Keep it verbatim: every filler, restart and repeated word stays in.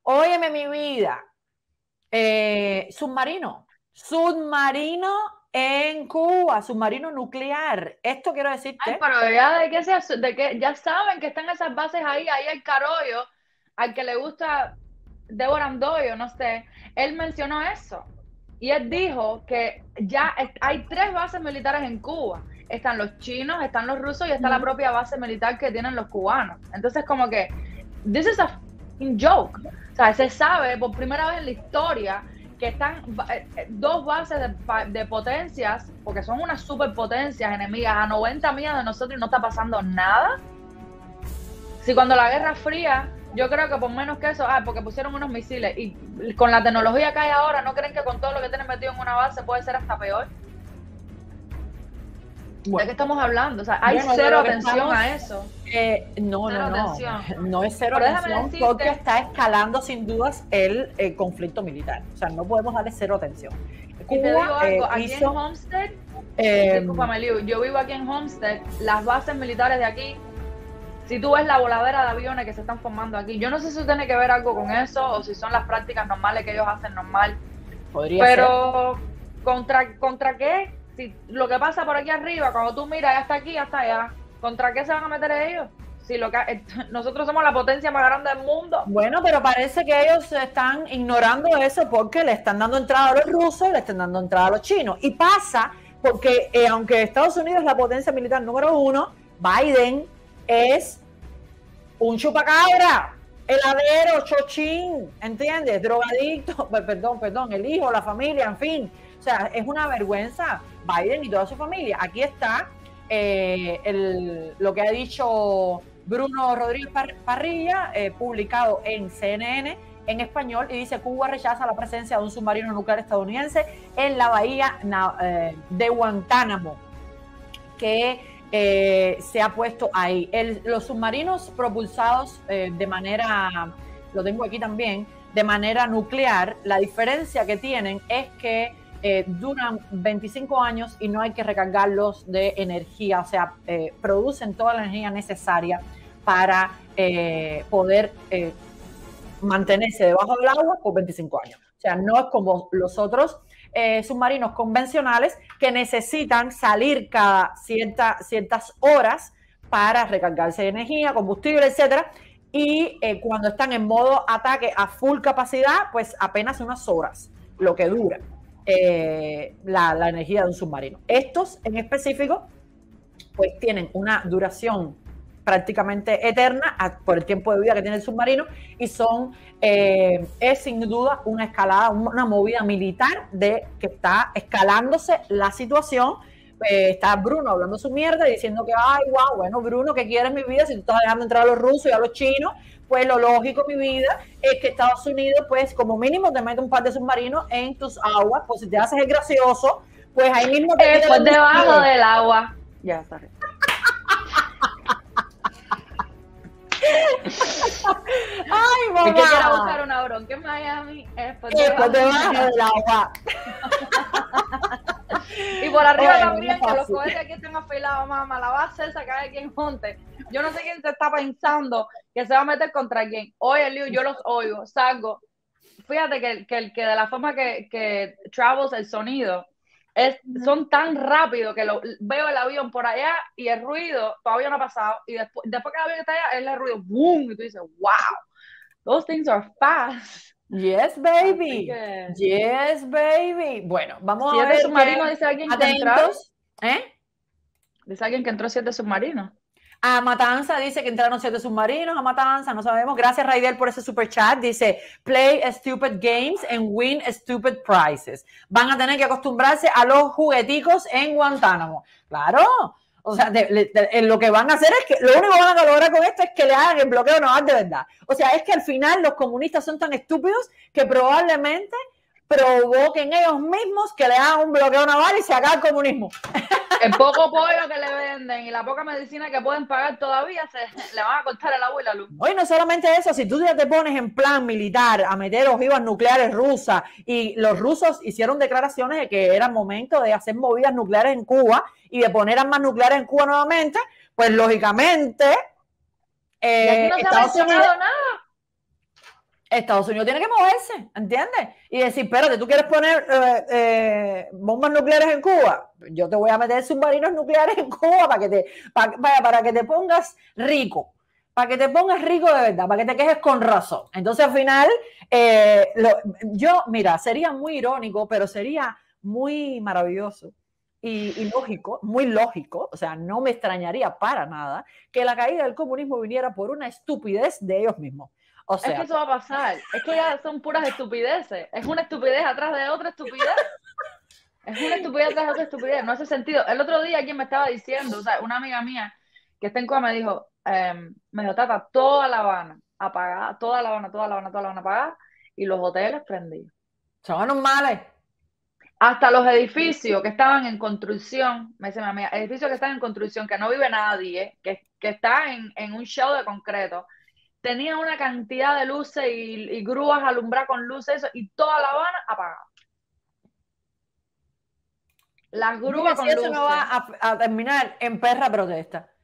Óyeme, mi vida. Eh, submarino. Submarino en Cuba. Submarino nuclear. Esto quiero decirte. Ay, pero ya de qué se, de qué, ya saben que están esas bases ahí, ahí el Carollo, al que le gusta Débora Andoyo, no sé, él mencionó eso. Y él dijo que ya hay tres bases militares en Cuba. Están los chinos, están los rusos y está la propia base militar que tienen los cubanos. Entonces, como que, this is a joke. O sea, se sabe por primera vez en la historia que están dos bases de, de potencias, porque son unas superpotencias enemigas a noventa millas de nosotros y no está pasando nada. Si cuando la Guerra Fría, yo creo que por menos que eso, ah, porque pusieron unos misiles y con la tecnología que hay ahora, ¿no creen que con todo lo que tienen metido en una base puede ser hasta peor? Bueno, ¿de qué estamos hablando? O sea, hay bueno, cero atención estamos, a eso. Eh, no, cero no, no. Atención. No es cero Pero atención decirte, porque está escalando sin dudas el, el conflicto militar. O sea, no podemos darle cero atención. Cuba, y te digo algo, eh, aquí hizo, en Homestead, eh, discúlpame, Liu, yo vivo aquí en Homestead, las bases militares de aquí, si tú ves la voladera de aviones que se están formando aquí, yo no sé si eso tiene que ver algo con eso o si son las prácticas normales que ellos hacen normal. Podría Pero, ser. ¿contra, ¿contra qué? Si lo que pasa por aquí arriba, cuando tú miras, ya está aquí, ya está allá, ¿contra qué se van a meter ellos? Si lo que, nosotros somos la potencia más grande del mundo. Bueno, pero parece que ellos están ignorando eso porque le están dando entrada a los rusos y le están dando entrada a los chinos. Y pasa porque, eh, aunque Estados Unidos es la potencia militar número uno, Biden es un chupacabra, heladero, chochín, ¿entiendes? Drogadicto, perdón, perdón, el hijo, la familia, en fin. O sea, es una vergüenza Biden y toda su familia. Aquí está eh, el, lo que ha dicho Bruno Rodríguez Parrilla, eh, publicado en C N N en español, y dice: Cuba rechaza la presencia de un submarino nuclear estadounidense en la bahía eh, de Guantánamo, que eh, se ha puesto ahí. El, los submarinos propulsados eh, de manera, lo tengo aquí también, de manera nuclear, la diferencia que tienen es que Eh, duran veinticinco años y no hay que recargarlos de energía, o sea, eh, producen toda la energía necesaria para eh, poder eh, mantenerse debajo del agua por veinticinco años. O sea, no es como los otros eh, submarinos convencionales que necesitan salir cada cierta, ciertas horas para recargarse de energía, combustible, etcétera. Y eh, cuando están en modo ataque a full capacidad, pues apenas unas horas lo que dura. Eh, la, la energía de un submarino. Estos en específico pues tienen una duración prácticamente eterna a, por el tiempo de vida que tiene el submarino y son eh, es sin duda una escalada, una movida militar de que está escalándose la situación. Eh, está Bruno hablando su mierda y diciendo que ay, wow, bueno, Bruno, ¿qué quieres mi vida si tú estás dejando entrar a los rusos y a los chinos? Pues lo lógico, mi vida, es que Estados Unidos, pues como mínimo te mete un par de submarinos en tus aguas, pues si te haces el gracioso, pues ahí mismo te eh, pues debajo del agua. Ya, sorry. Ay, mamá. Es que quiero buscar una bronca en Miami. Es pues debajo, debajo del agua. Y por arriba bueno, también, que los cohetes aquí están afilados, mamá. La base esa que hay aquí en Monte. Yo no sé quién se está pensando que se va a meter contra quién. Oye, Liu, yo los oigo, salgo. Fíjate que, que, que de la forma que, que travels el sonido, es, son tan rápidos que lo, veo el avión por allá y el ruido todavía no ha pasado. Y después, después que el avión está allá, es el ruido, boom, y tú dices, wow, those things are fast. Yes, baby. Que... Yes, baby. Bueno, vamos siete a ver. Submarino, que... dice alguien atentos. que entró. ¿Eh? Dice alguien que entró siete submarinos. A Matanza dice que entraron siete submarinos, a Matanza, no sabemos. Gracias, Raidel, por ese super chat. Dice, play stupid games and win stupid prizes. Van a tener que acostumbrarse a los jugueticos en Guantánamo. Claro. O sea, de, de, de, lo que van a hacer es que, lo único que van a lograr con esto es que le hagan el bloqueo naval de verdad. O sea, es que al final los comunistas son tan estúpidos que probablemente provoquen ellos mismos que le hagan un bloqueo naval y se acabe el comunismo. El poco pollo que le venden y la poca medicina que pueden pagar todavía se le van a cortar el agua y la luz. Oye, no solamente eso, si tú ya te pones en plan militar a meter ojivas nucleares rusas, y los rusos hicieron declaraciones de que era momento de hacer movidas nucleares en Cuba y de poner armas nucleares en Cuba nuevamente, pues lógicamente eh, y aquí no se ha mencionado nada. Estados Unidos tiene que moverse, ¿entiendes? Y decir, espérate, ¿tú quieres poner eh, eh, bombas nucleares en Cuba? Yo te voy a meter submarinos nucleares en Cuba para que te, para, para, para que te pongas rico, para que te pongas rico de verdad, para que te quejes con razón. Entonces, al final, eh, lo, yo, mira, sería muy irónico, pero sería muy maravilloso y, y lógico, muy lógico, o sea, no me extrañaría para nada que la caída del comunismo viniera por una estupidez de ellos mismos. O sea, es que eso va a pasar. Es que ya son puras estupideces. Es una estupidez atrás de otra estupidez. Es una estupidez atrás de otra estupidez. No hace sentido. El otro día alguien me estaba diciendo, o sea, una amiga mía que está en Cuba me dijo, eh, me dijo, Tata, toda La Habana apagada, toda La Habana, toda La Habana, toda La Habana apagada y los hoteles prendidos. son anormales. Hasta los edificios que estaban en construcción, me dice mi amiga, edificios que están en construcción, que no vive nadie, que, que está en, en un show de concreto, tenía una cantidad de luces y, y grúas alumbradas con luces eso, y toda La Habana apagada. Las Dime grúas si con eso no va luces. a, a terminar en perra protesta.